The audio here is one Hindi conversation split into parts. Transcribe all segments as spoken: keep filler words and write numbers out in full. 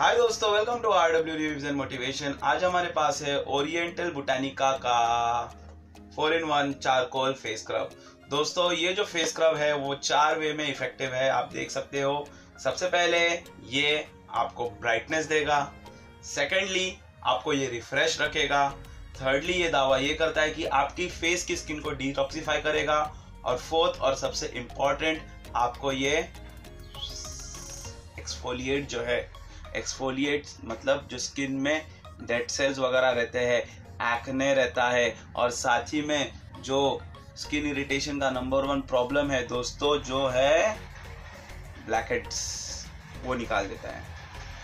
हाय दोस्तों, welcome to R W reviews and motivation. आज हमारे पास है ओरिएंटल बोटानिका का four in one charcoal face scrub. दोस्तों, ये जो फेस स्क्रब है वो चार वे में इफेक्टिव है, आप देख सकते हो। सबसे पहले ये आपको ब्राइटनेस देगा, सेकेंडली आपको ये रिफ्रेश रखेगा, थर्डली ये दावा ये करता है कि आपकी फेस की स्किन को डिटॉक्सिफाई करेगा, और फोर्थ और सबसे इम्पॉर्टेंट आपको ये एक्सफोलिएट जो है, एक्सफोलिएट मतलब जो स्किन में डेड सेल्स वगैरह रहते हैं, एक्ने रहता है, और साथ ही में जो स्किन इरिटेशन का नंबर वन प्रॉब्लम है दोस्तों जो है ब्लैकहेड्स, वो निकाल देता है।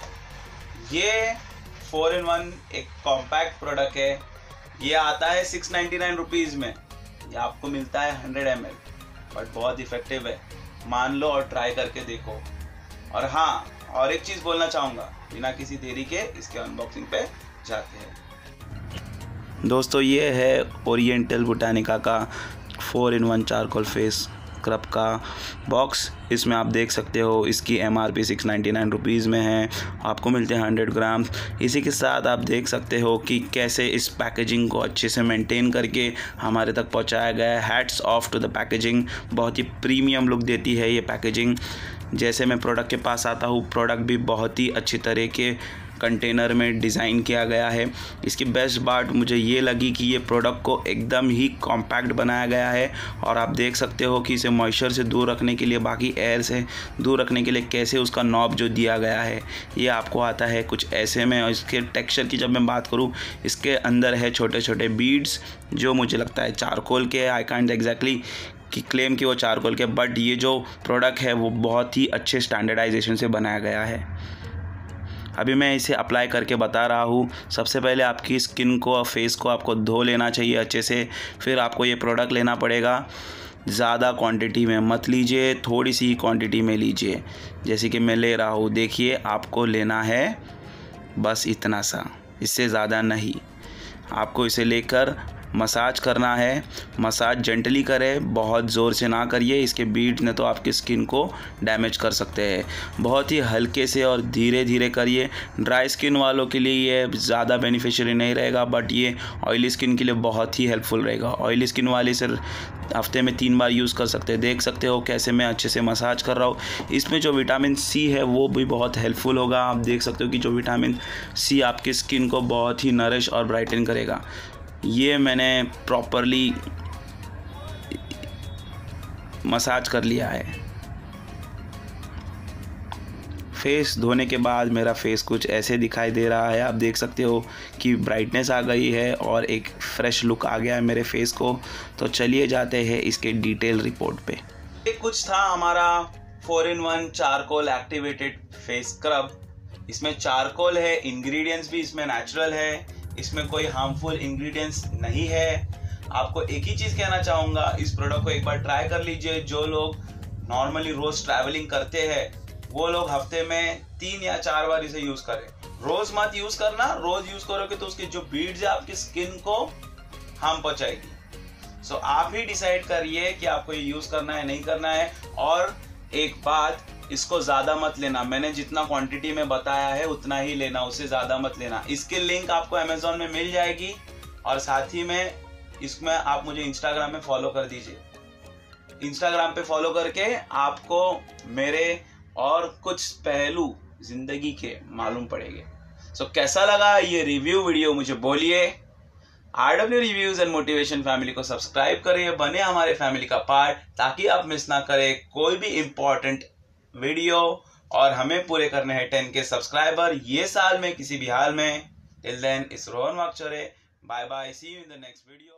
ये फोर इन वन एक कॉम्पैक्ट प्रोडक्ट है। ये आता है सिक्स नाइन्टी नाइन रुपीज़ में, ये आपको मिलता है हंड्रेड एम एल, बट बहुत इफेक्टिव है, मान लो और ट्राई करके देखो। और हाँ, और एक चीज बोलना चाहूंगा, बिना किसी देरी के इसके अनबॉक्सिंग पे जाते हैं। दोस्तों, ये है ओरिएंटल बोटानिका का four in one charcoal face scrub का बॉक्स। इसमें आप देख सकते हो इसकी M R P six ninety nine rupees में है, आपको मिलते हैं हंड्रेड ग्राम। इसी के साथ आप देख सकते हो कि कैसे इस पैकेजिंग को अच्छे से मेंटेन करके हमारे तक पहुंचाया गया है। Hats off to the packaging, बहुत ही प्रीमियम लुक देती है ये पैकेजिंग। जैसे मैं प्रोडक्ट के पास आता हूँ, प्रोडक्ट भी बहुत ही अच्छी तरह के कंटेनर में डिज़ाइन किया गया है। इसकी बेस्ट बात मुझे ये लगी कि ये प्रोडक्ट को एकदम ही कॉम्पैक्ट बनाया गया है, और आप देख सकते हो कि इसे मॉइस्चर से दूर रखने के लिए, बाकी एयर से दूर रखने के लिए कैसे उसका नॉब जो दिया गया है ये आपको आता है कुछ ऐसे में। और इसके टेक्सचर की जब मैं बात करूँ, इसके अंदर है छोटे छोटे बीड्स जो मुझे लगता है चारकोल के। आई कांट एग्जैक्टली कि क्लेम कि वो चारकोल के, बट ये जो प्रोडक्ट है वो बहुत ही अच्छे स्टैंडर्डाइजेशन से बनाया गया है। अभी मैं इसे अप्लाई करके बता रहा हूँ। सबसे पहले आपकी स्किन को, फेस को आपको धो लेना चाहिए अच्छे से, फिर आपको ये प्रोडक्ट लेना पड़ेगा। ज़्यादा क्वांटिटी में मत लीजिए, थोड़ी सी क्वांटिटी में लीजिए, जैसे कि मैं ले रहा हूँ। देखिए, आपको लेना है बस इतना सा, इससे ज़्यादा नहीं। आपको इसे लेकर मसाज करना है। मसाज जेंटली करें, बहुत ज़ोर से ना करिए, इसके बीट ने तो आपकी स्किन को डैमेज कर सकते हैं। बहुत ही हल्के से और धीरे धीरे करिए। ड्राई स्किन वालों के लिए ये ज़्यादा बेनिफिशियरी नहीं रहेगा, बट ये ऑयली स्किन के लिए बहुत ही हेल्पफुल रहेगा। ऑयली स्किन वाले सिर्फ हफ्ते में तीन बार यूज़ कर सकते हैं। देख सकते हो कैसे मैं अच्छे से मसाज कर रहा हूँ। इसमें जो विटामिन सी है वो भी बहुत हेल्पफुल होगा। आप देख सकते हो कि जो विटामिन सी आपकी स्किन को बहुत ही नरिश और ब्राइटन करेगा। ये मैंने प्रॉपरली मसाज कर लिया है। फेस धोने के बाद मेरा फेस कुछ ऐसे दिखाई दे रहा है। आप देख सकते हो कि ब्राइटनेस आ गई है और एक फ्रेश लुक आ गया है मेरे फेस को। तो चलिए जाते हैं इसके डिटेल रिपोर्ट पे। ये कुछ था हमारा four in one charcoal activated face scrub. इसमें चारकोल है, इंग्रेडिएंट्स भी इसमें नेचुरल है, इसमें कोई हार्मफुल इंग्रेडिएंट्स नहीं है। आपको एक ही चीज़ कहना चाहूँगा, इस प्रोडक्ट को एक बार ट्राई कर लीजिए। जो लोग नॉर्मली रोज़ ट्रैवलिंग करते हैं वो लोग हफ्ते में तीन या चार बार इसे यूज़ करें। रोज़ मत यूज़ करना, रोज़ यूज़ करोगे तो उसके जो बीड्स है आपकी स्किन को हार्म पहुँचाएगी। सो आप ही डिसाइड करिए कि आपको ये यूज़ करना है नहीं करना है। और एक बात, इसको ज़्यादा मत लेना, मैंने जितना क्वांटिटी में बताया है उतना ही लेना, उससे ज़्यादा मत लेना। इसकी लिंक आपको अमेज़ॉन में मिल जाएगी, और साथ ही में इसमें आप मुझे इंस्टाग्राम में फॉलो कर दीजिए। इंस्टाग्राम पे फॉलो करके आपको मेरे और कुछ पहलू ज़िंदगी के मालूम पड़ेंगे। सो so, कैसा लगा ये रिव्यू वीडियो मुझे बोलिए। R W reviews and motivation family को सब्सक्राइब करिए, बने हमारे फैमिली का पार्ट, ताकि आप मिस ना करें कोई भी इम्पोर्टेंट वीडियो। और हमें पूरे करने हैं टेन के सब्सक्राइबर ये साल में किसी भी हाल में। Till then, is Rohan Wakchaure, bye bye, see you in the next video.